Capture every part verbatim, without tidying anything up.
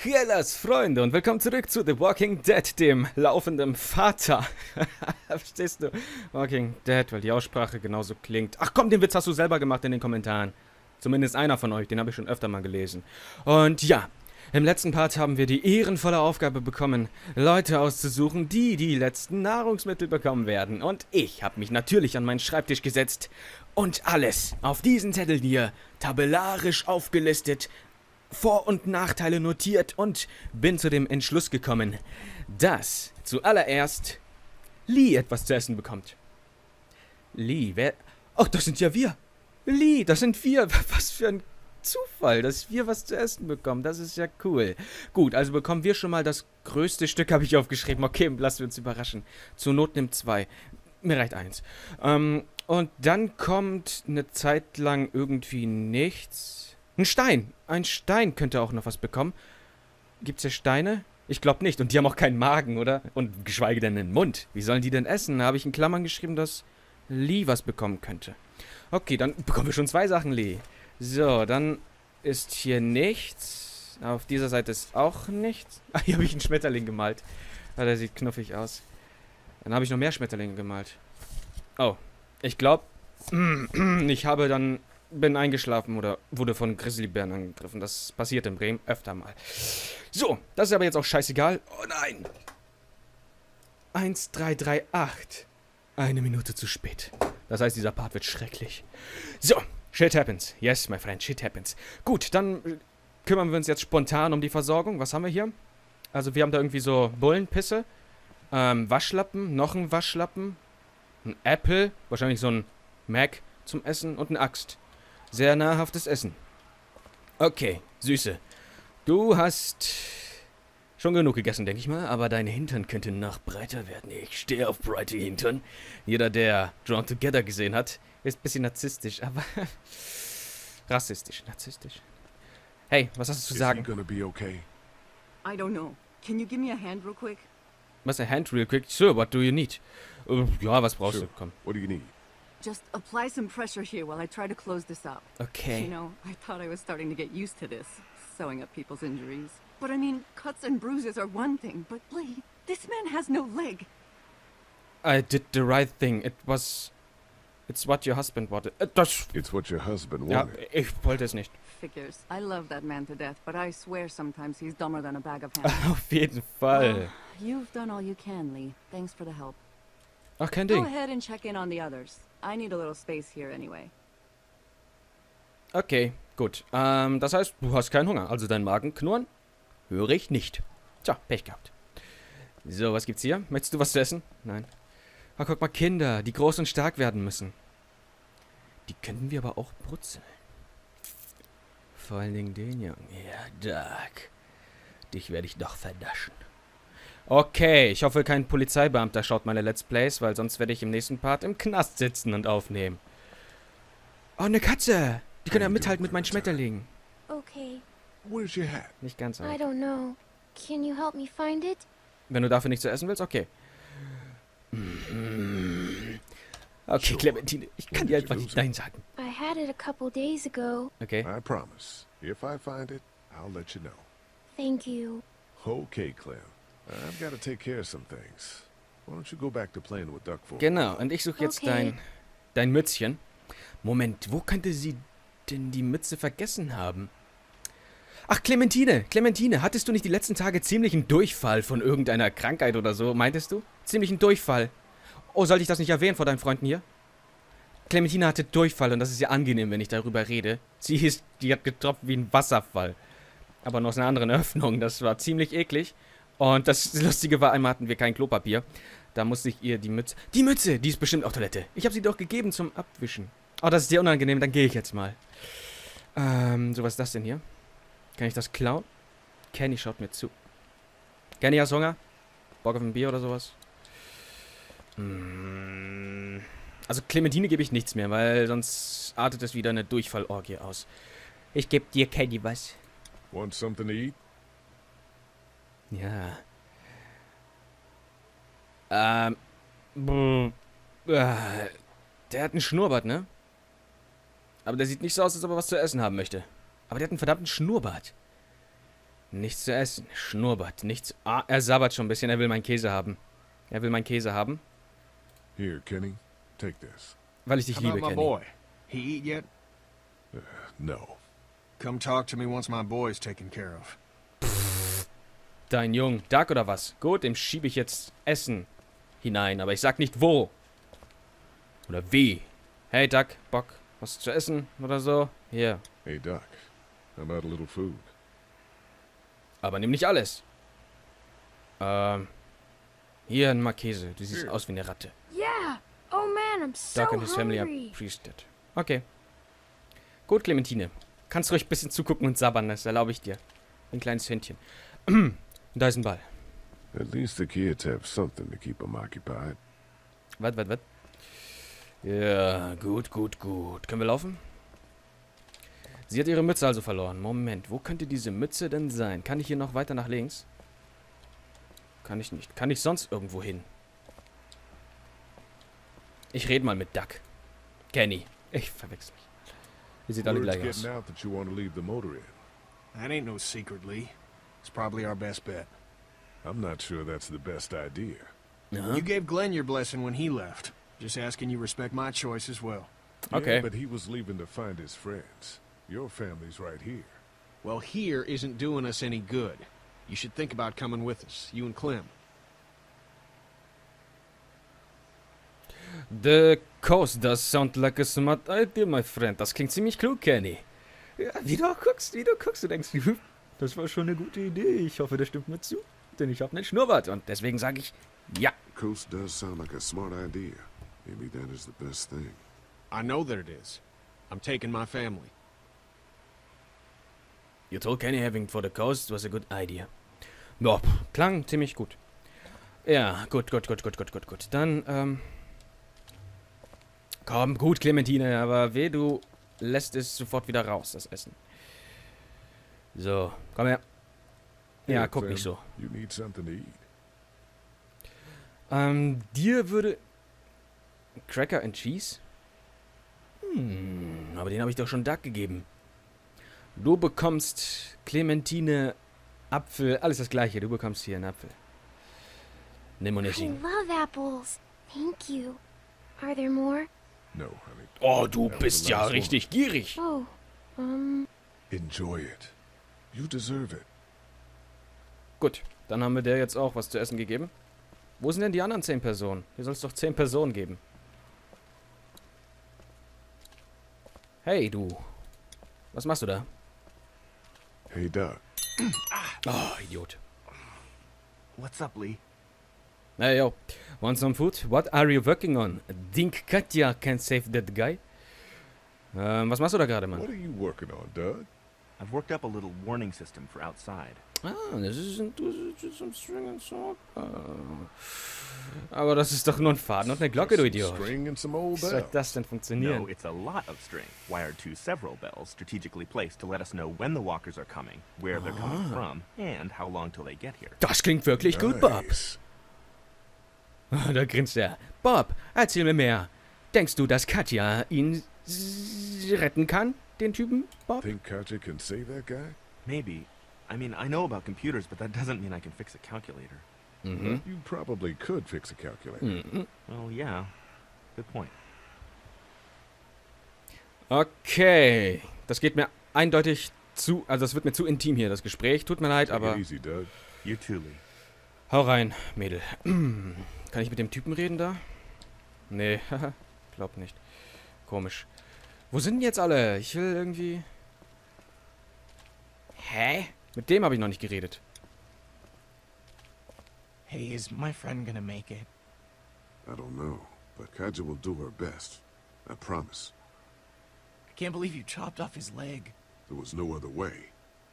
Hellas, Freunde, und willkommen zurück zu The Walking Dead, dem laufenden Vater. Verstehst du? Walking Dead, weil die Aussprache genauso klingt. Ach komm, den Witz hast du selber gemacht in den Kommentaren. Zumindest einer von euch, den habe ich schon öfter mal gelesen. Und ja, im letzten Part haben wir die ehrenvolle Aufgabe bekommen, Leute auszusuchen, die die letzten Nahrungsmittel bekommen werden. Und ich habe mich natürlich an meinen Schreibtisch gesetzt und alles auf diesen Zettel hier tabellarisch aufgelistet, Vor- und Nachteile notiert und bin zu dem Entschluss gekommen, dass zuallererst Lee etwas zu essen bekommt. Lee, wer... Ach, das sind ja wir. Lee, das sind wir. Was für ein Zufall, dass wir was zu essen bekommen. Das ist ja cool. Gut, also bekommen wir schon mal das größte Stück, habe ich aufgeschrieben. Okay, lassen wir uns überraschen. Zur Not nimmt zwei. Mir reicht eins. Ähm, und dann kommt eine Zeit lang irgendwie nichts. Ein Stein. Ein Stein könnte auch noch was bekommen. Gibt's hier Steine? Ich glaube nicht. Und die haben auch keinen Magen, oder? Und geschweige denn einen Mund. Wie sollen die denn essen? Da habe ich in Klammern geschrieben, dass Lee was bekommen könnte. Okay, dann bekommen wir schon zwei Sachen, Lee. So, dann ist hier nichts. Auf dieser Seite ist auch nichts. Ah, hier habe ich einen Schmetterling gemalt. Ah, der sieht knuffig aus. Dann habe ich noch mehr Schmetterlinge gemalt. Oh, ich glaube, ich habe dann... bin eingeschlafen oder wurde von Grizzlybären angegriffen. Das passiert in Bremen öfter mal. So, das ist aber jetzt auch scheißegal. Oh nein! eins drei drei acht. Eine Minute zu spät. Das heißt, dieser Part wird schrecklich. So, shit happens. Yes, my friend, shit happens. Gut, dann kümmern wir uns jetzt spontan um die Versorgung. Was haben wir hier? Also wir haben da irgendwie so Bullenpisse, ähm, Waschlappen, noch ein Waschlappen, ein Apple, wahrscheinlich so ein Mac zum Essen und eine Axt. Sehr nahrhaftes Essen. Okay, Süße. Du hast schon genug gegessen, denke ich mal, aber dein Hintern könnte noch breiter werden. Ich stehe auf breite Hintern. Jeder, der Drawn Together gesehen hat, ist ein bisschen narzisstisch, aber rassistisch, narzisstisch. Hey, was hast du zu sagen? Okay? I don't know. Can you give me a hand real quick? Was, a hand real quick? Sure, what do you need? Uh, ja, was brauchst sure. du? Komm. What do you need? Just apply some pressure here while I try to close this up. Okay. You know, I thought I was starting to get used to this, sewing up people's injuries. But I mean, cuts and bruises are one thing, but Lee, this man has no leg. I did the right thing. It was... It's what your husband wanted. Äh, das... It's what your husband Ja, wanted. ich wollte es nicht. Figures. I love that man to death, but I swear sometimes he's dumber than a bag of hammers. Auf jeden Fall. Well, you've done all you can, Lee. Thanks for the help. Ach, kein Go Ding. ahead and check in on the others. I need a little space here anyway. Okay, gut. Ähm, das heißt, du hast keinen Hunger. Also dein Magen knurren? Höre ich nicht. Tja, Pech gehabt. So, was gibt's hier? Möchtest du was zu essen? Nein. Ach, guck mal, Kinder, die groß und stark werden müssen. Die könnten wir aber auch brutzeln. Vor allen Dingen den Jungen. Ja, Doc. Dich werde ich doch vernaschen. Okay, ich hoffe, kein Polizeibeamter schaut meine Let's Plays, weil sonst werde ich im nächsten Part im Knast sitzen und aufnehmen. Oh, eine Katze! Die kann ja mithalten mit meinen Schmetterlingen. Okay. Where's your hat? Nicht ganz so. I don't know. Can you help me find it? Wenn du dafür nichts zu essen willst, okay. Okay, Clementine, ich kann dir einfach nicht Nein sagen. I had it a couple days ago. Okay. I promise. If I find it, I'll let you know. Thank you. Okay, Clem. I've got to take care of some things. Why don't you go back to playing with Duck for Genau, und ich suche jetzt Okay. dein, dein Mützchen. Moment, wo könnte sie denn die Mütze vergessen haben? Ach, Clementine, Clementine, hattest du nicht die letzten Tage ziemlichen Durchfall von irgendeiner Krankheit oder so, meintest du? Ziemlichen Durchfall. Oh, sollte ich das nicht erwähnen vor deinen Freunden hier? Clementine hatte Durchfall und das ist ja angenehm, wenn ich darüber rede. Sie ist, die hat getropft wie ein Wasserfall. Aber noch aus einer anderen Öffnung, das war ziemlich eklig. Und das Lustige war, einmal hatten wir kein Klopapier. Da musste ich ihr die Mütze... Die Mütze! Die ist bestimmt auf Toilette. Ich habe sie doch gegeben zum Abwischen. Oh, das ist sehr unangenehm. Dann gehe ich jetzt mal. Ähm, so, was ist das denn hier? Kann ich das klauen? Kenny schaut mir zu. Kenny, hast du Hunger? Bock auf ein Bier oder sowas? Hm. Also Clementine gebe ich nichts mehr, weil sonst artet es wieder eine Durchfallorgie aus. Ich gebe dir, Kenny, was. Want something to eat? Ja. Ähm. Brr, äh, der hat einen Schnurrbart, ne? Aber der sieht nicht so aus, als ob er was zu essen haben möchte. Aber der hat einen verdammten Schnurrbart. Nichts zu essen. Schnurrbart. Nichts. Ah, er sabbert schon ein bisschen. Er will meinen Käse haben. Er will meinen Käse haben. Here, Kenny, take this. Weil ich dich How liebe, about my Kenny. boy? He eat yet? No. Come talk to me once my boy's taken care of. Dein Jung. Duck oder was? Gut, dem schiebe ich jetzt Essen hinein. Aber ich sag nicht wo. Oder wie. Hey, Duck. Bock, was zu essen oder so? Hier. Hey, Doc. How about a little food? Aber nimm nicht alles. Ähm. Hier ein Käse. Du siehst aus wie eine Ratte. Yeah. Oh man, I'm so Duck and his family are hungry. priested. Okay. Gut, Clementine. Kannst ruhig ein bisschen zugucken und sabbern, das erlaube ich dir. Ein kleines Händchen. Und da ist ein Ball. At least the kids have something to keep them occupied. Was, was, was? Ja, gut, gut, gut. Können wir laufen? Sie hat ihre Mütze also verloren. Moment, wo könnte diese Mütze denn sein? Kann ich hier noch weiter nach links? Kann ich nicht. Kann ich sonst irgendwo hin? Ich rede mal mit Duck. Kenny. Ich verwechsel mich. Ihr seht alle Word's gleich aus. getting out that you want to leave the motor in. That ain't no secret, Lee. It's probably our best bet. I'm not sure that's the best idea. Aha. You gave Glenn your blessing when he left. Just asking you respect my choice as well. Okay. Yeah, but he was leaving to find his friends. Your family's right here. Well, here isn't doing us any good. You should think about coming with us, you and Clem. The coast does sound like a smart idea, my friend. Das klingt ziemlich klug, Kenny. Ja, wie du auch guckst, wie du guckst, du denkst, das war schon eine gute Idee. Ich hoffe, das stimmt mir zu. Denn ich habe einen Schnurrbart und deswegen sage ich, ja. Coast does sound like a smart idea. Maybe that is the best thing. I know that it is. I'm taking my family. You told Kenny having for the coast was a good idea. Ja, klang ziemlich gut. Ja, gut, gut, gut, gut, gut, gut, gut. Dann, ähm... komm, gut, Clementine, aber weh, du lässt es sofort wieder raus, das Essen. So, komm her. Ja, Here, guck Clem, nicht so. You need something to eat. Ähm, dir würde... Cracker and Cheese? Hm, aber den habe ich doch schon Duck gegeben. Du bekommst Clementine, Apfel, alles das gleiche. Du bekommst hier einen Apfel. Nimm und I iss ihn. love apples. Thank you. Are there more? No, honey. Oh, du That was bist the ja last one. richtig gierig. Oh, um, Enjoy it. You deserve it. Gut, dann haben wir der jetzt auch was zu essen gegeben. Wo sind denn die anderen zehn Personen? Hier soll es doch zehn Personen geben. Hey, du. Was machst du da? Hey, Doc. Oh, Idiot. What's up, Lee? Hey, yo. Want some food? What are you working on? Think Katja can save that guy? Ähm, was machst du da gerade, What Mann? are you working on, Doug? I've worked up a little warning system for outside. Ah, das ist ein some string and sock. Aber das ist doch nur ein Faden und eine Glocke, du Some Idiot. String and some old Wie soll bell. das denn funktionieren? No, it's a lot of string, wired to several bells strategically placed to let us know when the walkers are coming, where they're coming from, and how long till they get here. Das klingt wirklich gut, Bob. Nice. Da grinst er. Bob, erzähl mir mehr. Denkst du, dass Katja ihn s- retten kann, den Typen, Bob? Think Katja can save that guy? Maybe. I mean, I know about computers, but that doesn't mean I can fix a calculator. Mhm. You probably could fix a calculator. Mhm. Well, yeah. Good point. Okay. Das geht mir eindeutig zu, also das wird mir zu intim hier, das Gespräch. Tut mir leid, Take aber it easy, Doug. You too, Lee. hau rein, Mädel. Kann ich mit dem Typen reden da? Nee, haha, glaub nicht. Komisch. Wo sind denn jetzt alle? Ich will irgendwie... Hä? Mit dem habe ich noch nicht geredet. Hey, is my friend gonna make it? I don't know, but Katja will do her best. I promise. I can't believe you chopped off his leg. There was no other way.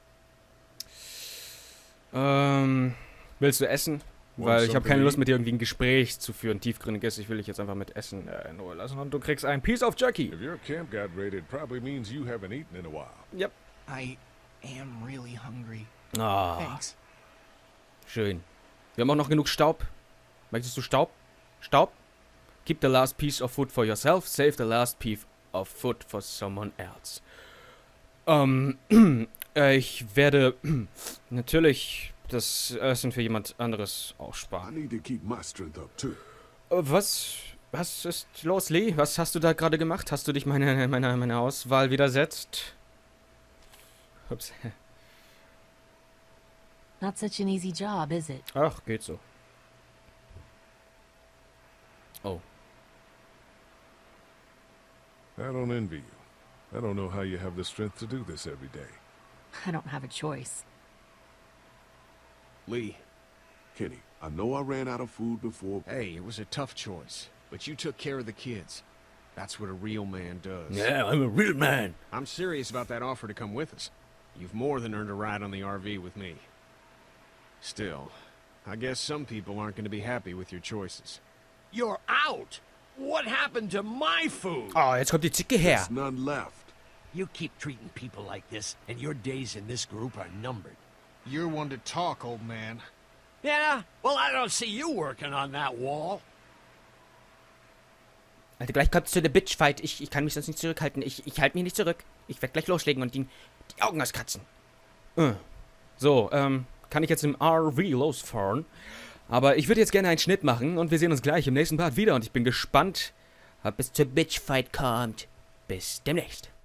Ähm, willst du essen? Weil ich habe keine Lust, mit dir irgendwie ein Gespräch zu führen, tiefgründiges. Ich will dich jetzt einfach mit Essen äh, in Ruhe lassen und du kriegst ein Piece of Jerky. If your camp got raided, it probably means you haven't eaten in a while. Yep. I am really hungry. Ah, Thanks. schön. Wir haben auch noch genug Staub. Möchtest du Staub? Staub? Keep the last piece of food for yourself. Save the last piece of food for someone else. Ähm, Äh, ich werde natürlich das Essen für jemand anderes I aussparen. need to keep my strength up too. Äh, Was, was ist los, Lee? Was hast du da gerade gemacht? Hast du dich meiner meine, meine Auswahl widersetzt? Ups. Not such an easy job, is it? Ach, geht so. Oh. I don't envy you. I don't know how you have the strength to do this every day. I don't have a choice. Lee, Kenny, I know I ran out of food before. hey, it was a tough choice, but you took care of the kids. That's what a real man does. Yeah, I'm a real man. I'm serious about that offer to come with us. You've more than earned a ride on the R V with me. Still, I guess some people aren't going to be happy with your choices. You're out! What happened to my food? Oh, jetzt kommt die Zicke her. There's none left. You keep treating people like this, and your days in this group are numbered. You're one to talk, old man. Yeah? Well, I don't see you working on that wall. Alter, gleich kommt's zu der Bitchfight. Ich, ich kann mich sonst nicht zurückhalten. Ich, ich halte mich nicht zurück. Ich werde gleich loslegen und ihn die Augen auskratzen. Äh. So, ähm, kann ich jetzt im R V losfahren? Aber ich würde jetzt gerne einen Schnitt machen und wir sehen uns gleich im nächsten Part wieder und ich bin gespannt, ob es zur Bitchfight kommt. Bis demnächst.